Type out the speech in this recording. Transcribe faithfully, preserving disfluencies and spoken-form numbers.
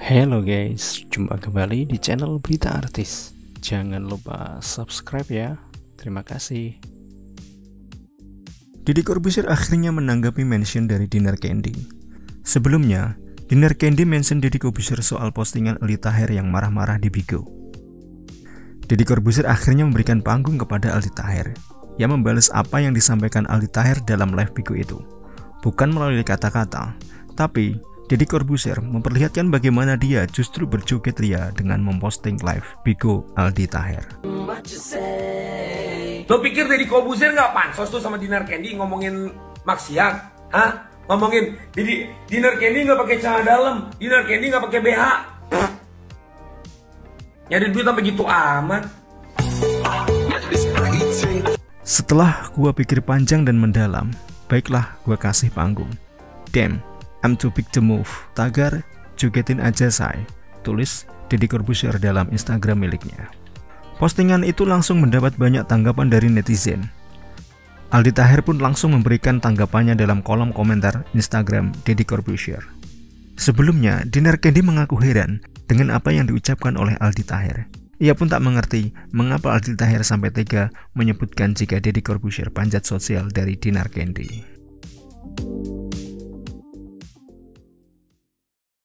Halo guys, jumpa kembali di channel Berita Artis. Jangan lupa subscribe ya. Terima kasih. Deddy Corbuzier akhirnya menanggapi mention dari Dinar Candy. Sebelumnya, Dinar Candy mention Deddy Corbuzier soal postingan Aldi Taher yang marah-marah di Bigo. Deddy Corbuzier akhirnya memberikan panggung kepada Aldi Taher. Ia membalas apa yang disampaikan Aldi Taher dalam live Bigo itu. Bukan melalui kata-kata, tapi Deddy Corbuzier memperlihatkan bagaimana dia justru berjoget ria dengan memposting live Bigo Aldi Taher. Lo pikir Deddy Corbuzier nggak pansos tuh sama Dinar Candy ngomongin maksiat? Hah? Ngomongin jadi Dinar Candy nggak pakai celana dalam, Dinar Candy nggak pakai B H. Nyari duit sampai gitu amat. Setelah gua pikir panjang dan mendalam, baiklah gua kasih panggung. Damn, I'm too big to move. Tagar, jogetin aja say, tulis Deddy Corbuzier dalam Instagram miliknya. Postingan itu langsung mendapat banyak tanggapan dari netizen. Aldi Taher pun langsung memberikan tanggapannya dalam kolom komentar Instagram Deddy Corbuzier. Sebelumnya, Dinar Candy mengaku heran dengan apa yang diucapkan oleh Aldi Taher. Ia pun tak mengerti mengapa Aldi Taher sampai tega menyebutkan jika Deddy Corbuzier panjat sosial dari Dinar Candy.